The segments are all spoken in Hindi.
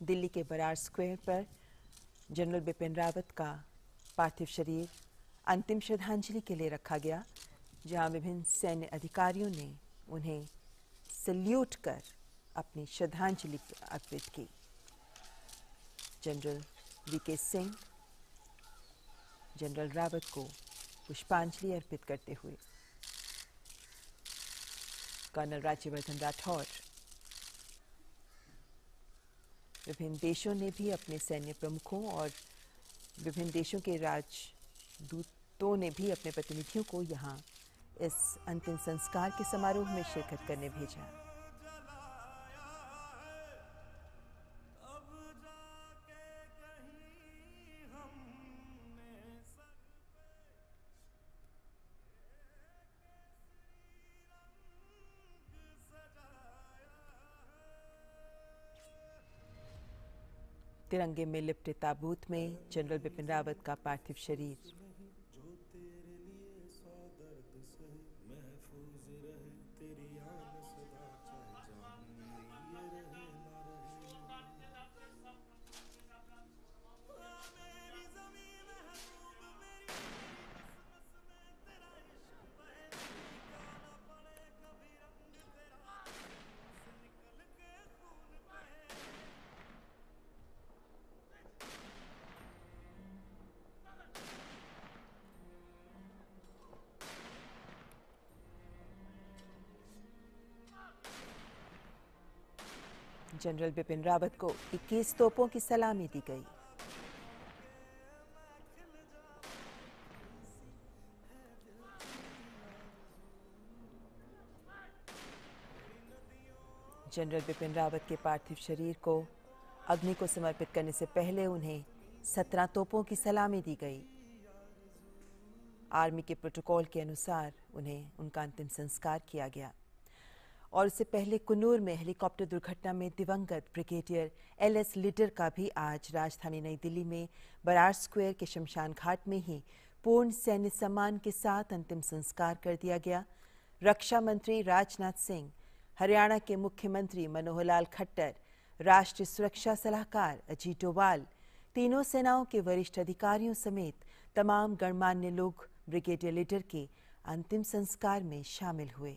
दिल्ली के बरार स्क्वायर पर जनरल बिपिन रावत का पार्थिव शरीर अंतिम श्रद्धांजलि के लिए रखा गया, जहां विभिन्न सैन्य अधिकारियों ने उन्हें सल्यूट कर अपनी श्रद्धांजलि अर्पित की। General VK Singh general Rawat को पुष्पांजलि अर्पित करते हुए कर्नल राज्यवर्धन राठौर, विभिन्न देशों ने भी अपने सैन्य प्रमुखों और विभिन्न देशों के राजदूतों ने भी अपने प्रतिनिधियों को यहां इस अंतिम संस्कार के समारोह में शिरकत करने भेजा। तिरंगे में लिपटे ताबूत में जनरल बिपिन रावत का पार्थिव शरीर जनरल बिपिन रावत को 21 तोपों की सलामी दी गई। जनरल बिपिन रावत के पार्थिव शरीर को अग्नि को समर्पित करने से पहले उन्हें 17 तोपों की सलामी दी गई। आर्मी के प्रोटोकॉल के अनुसार उन्हें उनका अंतिम संस्कार किया गया और इससे पहले कुन्नूर में हेलीकॉप्टर दुर्घटना में दिवंगत ब्रिगेडियर LS लिटर का भी आज राजधानी नई दिल्ली में बरार स्क्वायर के शमशान घाट में ही पूर्ण सैन्य सम्मान के साथ अंतिम संस्कार कर दिया गया। रक्षा मंत्री राजनाथ सिंह, हरियाणा के मुख्यमंत्री मनोहर लाल खट्टर, राष्ट्रीय सुरक्षा सलाहकार अजीत डोभाल, तीनों सेनाओं के वरिष्ठ अधिकारियों समेत तमाम गणमान्य लोग ब्रिगेडियर लिटर के अंतिम संस्कार में शामिल हुए।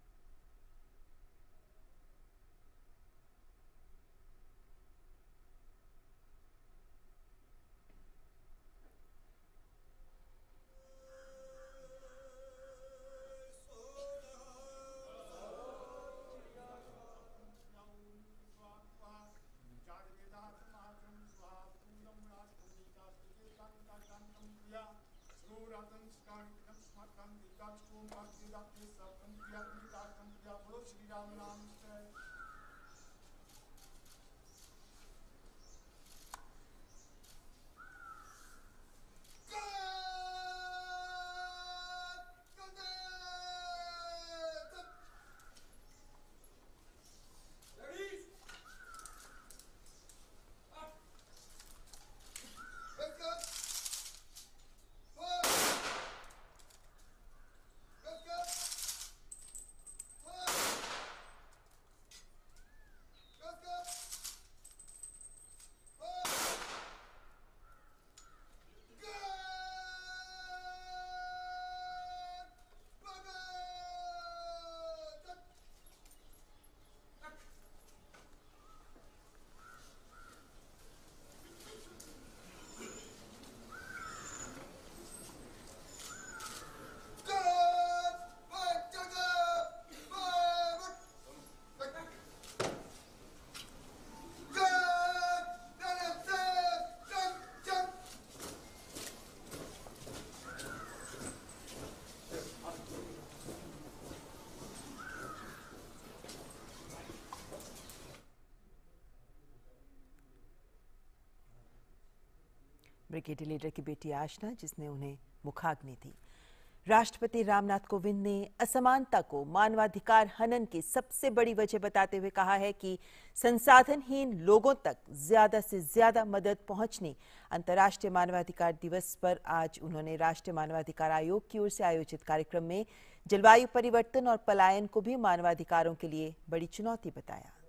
ब्रिगेडियर लीडर की बेटी आशना, जिसने उन्हें मुखाग्नि दी। राष्ट्रपति रामनाथ कोविंद ने असमानता को मानवाधिकार हनन की सबसे बड़ी वजह बताते हुए कहा है कि संसाधनहीन लोगों तक ज्यादा से ज्यादा मदद पहुंचनी। अंतर्राष्ट्रीय मानवाधिकार दिवस पर आज उन्होंने राष्ट्रीय मानवाधिकार आयोग की ओर से आयोजित कार्यक्रम में जलवायु परिवर्तन और पलायन को भी मानवाधिकारों के लिए बड़ी चुनौती बताया।